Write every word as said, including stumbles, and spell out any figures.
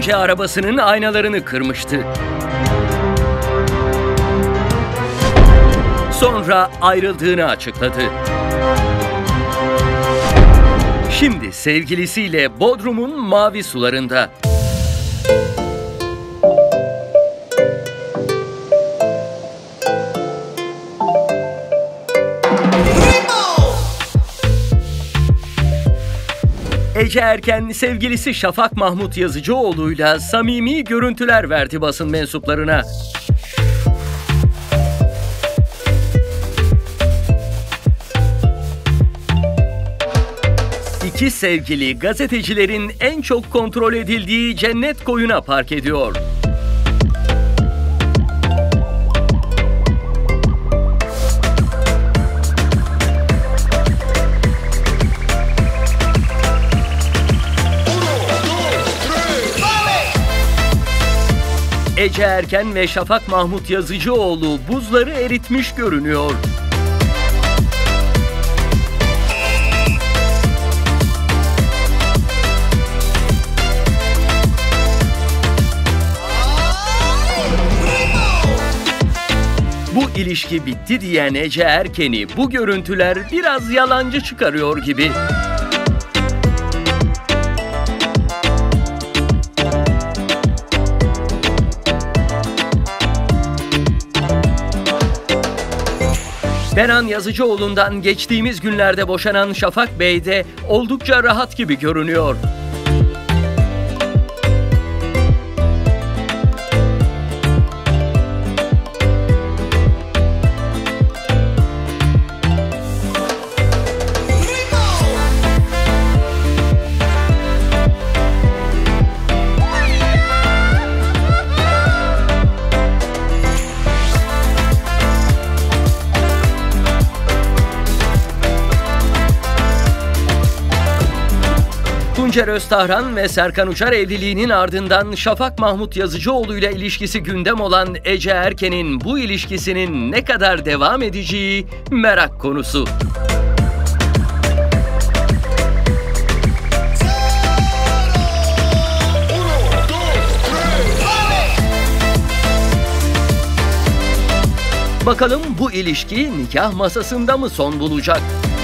Ece arabasının aynalarını kırmıştı. Sonra ayrıldığını açıkladı. Şimdi sevgilisiyle Bodrum'un mavi sularında. Ece Erken, sevgilisi Şafak Mahmut Yazıcıoğlu'yla samimi görüntüler verdi basın mensuplarına. İki sevgili gazetecilerin en çok kontrol edildiği cennet koyuna park ediyor. Ece Erken ve Şafak Mahmut Yazıcıoğlu buzları eritmiş görünüyor. Bu ilişki bitti diyen Ece Erken'i bu görüntüler biraz yalancı çıkarıyor gibi. Benan Yazıcıoğlu'ndan geçtiğimiz günlerde boşanan Şafak Bey de oldukça rahat gibi görünüyor. Tuncer Öztahran ve Serkan Uçar evliliğinin ardından Şafak Mahmut Yazıcıoğlu ile ilişkisi gündem olan Ece Erken'in bu ilişkisinin ne kadar devam edeceği merak konusu. Bakalım bu ilişki nikah masasında mı son bulacak?